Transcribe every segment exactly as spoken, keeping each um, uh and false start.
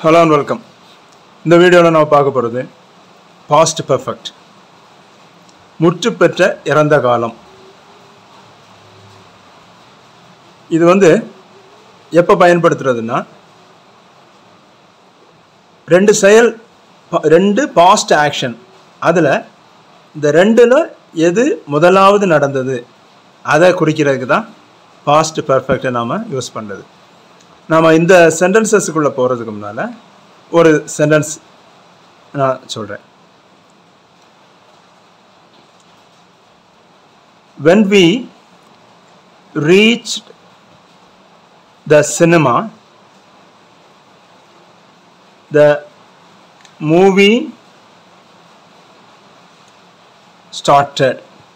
Hello and welcome. இந்த வீடியோல நான் பார்க்க போறது past perfect. முற்று பெற்ற இறந்த காலம். இது வந்து எப்ப பயன்படுத்துறதுன்னா ரெண்டு செயல் ரெண்டு past action. அதுல இந்த ரெண்டுல எது முதலாவது நடந்தது அதை குறிக்கிறதுக்கு தான் past perfect நாம யூஸ் பண்றது. நாம இந்த சென்டென்சஸ்க்குள்ள போறதுக்கு முன்னால ஒரு சென்டென்ஸ் நான் சொல்றேன். When we reached the cinema, the movie started.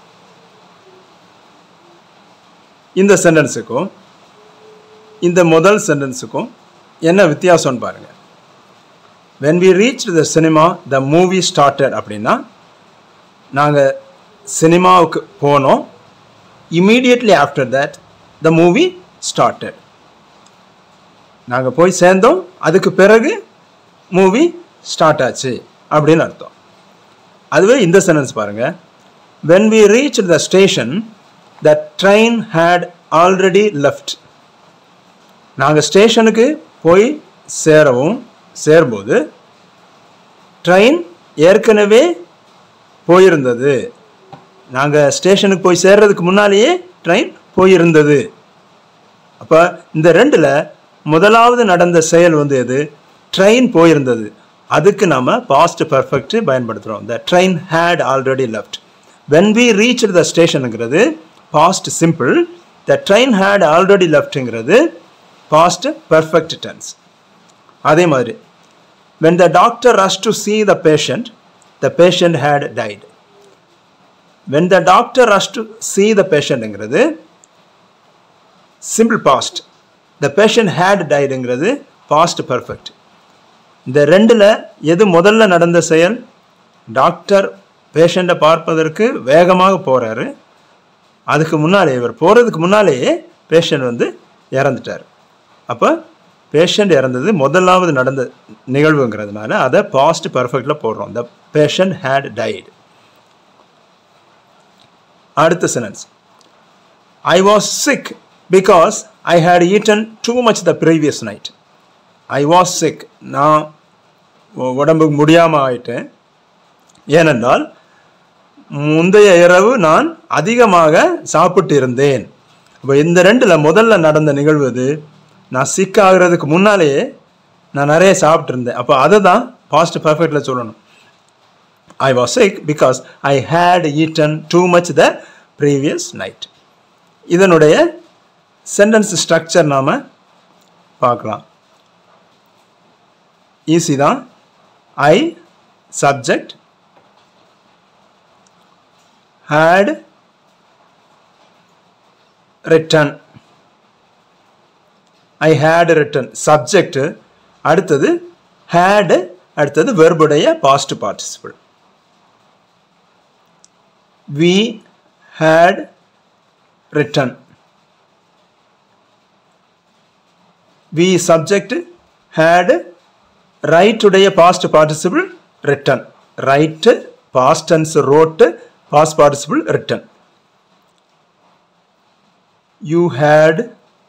இந்த சென்டென்ஸுக்கும் இந்த முதல் சென்டென்ஸுக்கும் என்ன வித்தியாசம்னு பாருங்க. When we reached the cinema, the movie started அப்படின்னா நாங்கள் சினிமாவுக்கு போனோம். Immediately after that, the movie started. நாங்கள் போய் சேர்ந்தோம், அதுக்கு பிறகு மூவி ஸ்டார்ட் ஆச்சு அப்படின்னு அர்த்தம். அதுவே இந்த சென்டென்ஸ் பாருங்க. When we reached the station, the train had already left. நாங்கள் ஸ்டேஷனுக்கு போய் சேரவும் சேரும்போது ட்ரெயின் ஏற்கனவே போயிருந்தது. நாங்கள் ஸ்டேஷனுக்கு போய் சேர்றதுக்கு முன்னாலேயே ட்ரெயின் போயிருந்தது. அப்போ இந்த ரெண்டில் முதலாவது நடந்த செயல் வந்து எது? ட்ரெயின் போயிருந்தது. அதுக்கு நம்ம பாஸ்ட் பர்ஃபெக்ட் பயன்படுத்துகிறோம். The train had already left. When we reached the stationங்கிறது past simple. The train had already leftங்கிறது past perfect tense. அதே மாதிரி when the doctor rushed to see the patient, the patient had died. When the doctor rushed to see the patient ங்கிறது simple past. The patient had died ங்கிறது past perfect. இந்த ரெண்டுல எது முதல்ல நடந்த செயல்? டாக்டர் பேஷண்ட்டை பார்ப்பதற்கு வேகமாக போறாரு. அதுக்கு முன்னாலே இவர் போறதுக்கு முன்னாலேயே பேஷண்ட் வந்து இறந்துட்டார். அப்போ பேஷண்ட் இறந்தது முதலாவது நடந்த நிகழ்வுங்கிறதுனால அதை பாஸ்ட் பர்ஃபெக்டில் போடுறோம். The patient had died. அடுத்த sentence. I was sick because I had eaten too much the previous night. I was sick, நான் உடம்புக்கு முடியாமல் ஆயிட்டேன். ஏனென்றால் முந்தைய இரவு நான் அதிகமாக சாப்பிட்டு இருந்தேன். இப்போ இந்த ரெண்டில் முதல்ல நடந்த நிகழ்வு இது. நான் சிக் ஆகிறதுக்கு முன்னாலேயே நான் நிறைய சாப்பிட்டு இருந்தேன். அப்போ அதை தான் பாஸ்ட் பர்ஃபெக்டில் சொல்லணும். I was sick because I had eaten too much the previous night. இதனுடைய சென்டென்ஸ் ஸ்ட்ரக்சர் நாம் பார்க்கலாம். ஈஸி தான். I subject, had written. I had written subject, அடுத்தது had, அடுத்தது verb உடைய past participle. We had written. We subject, had, write உடைய past participle written. Write past tense wrote, past participle written. You had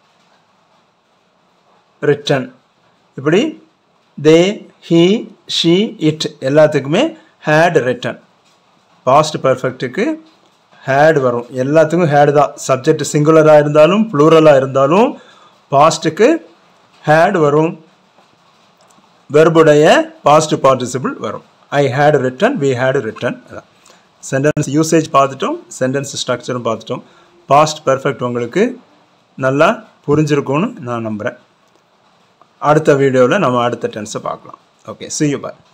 written. இப்படி they, he, she, it எல்லாத்துக்குமே had written. past perfectக்கு had வரும். எல்லாத்துக்கும் had தான். Subject சிங்குலராக இருந்தாலும் ப்ளூரலாக இருந்தாலும் பாஸ்ட்டுக்கு had வரும். வெர்புடைய past participle வரும். I had written, we had written. Sentence usage பார்த்துட்டோம், சென்டென்ஸ் ஸ்ட்ரக்சரும் பார்த்துட்டோம். பாஸ்ட் பர்ஃபெக்ட் உங்களுக்கு நல்லா புரிஞ்சிருக்கும்னு நான் நம்புகிறேன். அடுத்த வீடியோவில் நம்ம அடுத்த டென்ஸை பார்க்கலாம். Okay, see you, bye.